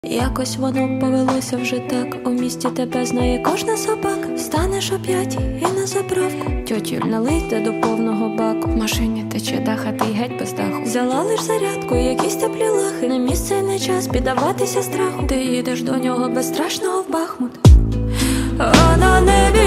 Якось воно повелося вже так. У місті тебе знає кожна собака. Станеш о 5 і на заправку. Тьотю налийте до повного баку. В машині тече дах, а ти геть без даху. Взяла лиш зарядку, якісь теплі лахи. Не місце і не час піддаватися страху. Ти їдеш до нього безстрашного в Бахмут. А на небі